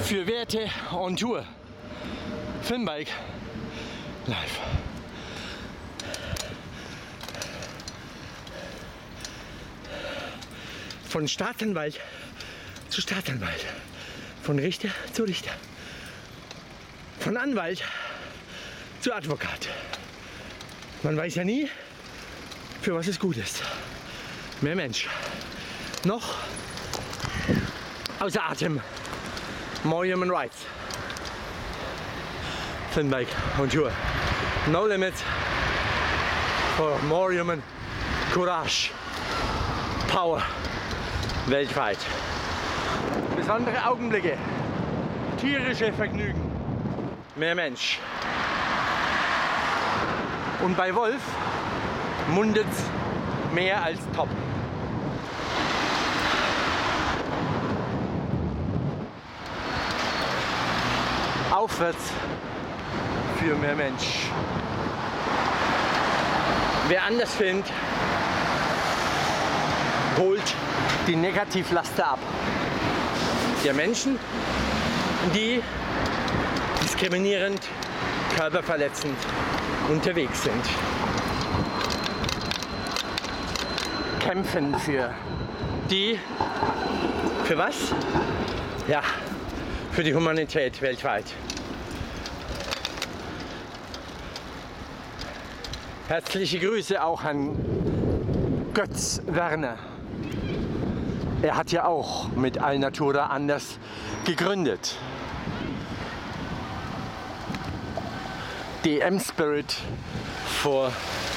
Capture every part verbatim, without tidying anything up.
für Werte on Tour. Finnbike live. Von Staatsanwalt zu Staatsanwalt. Von Richter zu Richter. Von Anwalt zu Advokat. Man weiß ja nie, für was es gut ist. Mehr Mensch. Noch außer Atem. More human rights. Finnbike on Tour. No limits for more human courage. Power. Weltweit. Besondere Augenblicke. Tierische Vergnügen. Mehr Mensch. Und bei Wolf mundet's mehr als top. Aufwärts für mehr Mensch. Wer anders findet, holt die Negativlaster ab. Der Menschen, die diskriminierend, körperverletzend unterwegs sind. Kämpfen für die, für was? Ja, für die Humanität weltweit. Herzliche Grüße auch an Götz Werner. Er hat ja auch mit Alnatura anders gegründet. D M Spirit for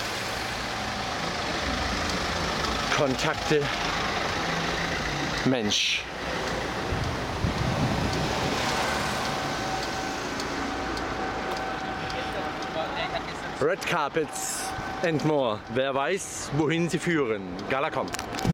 Kontakte Mensch. Red Carpets and more. Wer weiß, wohin sie führen. Galacom.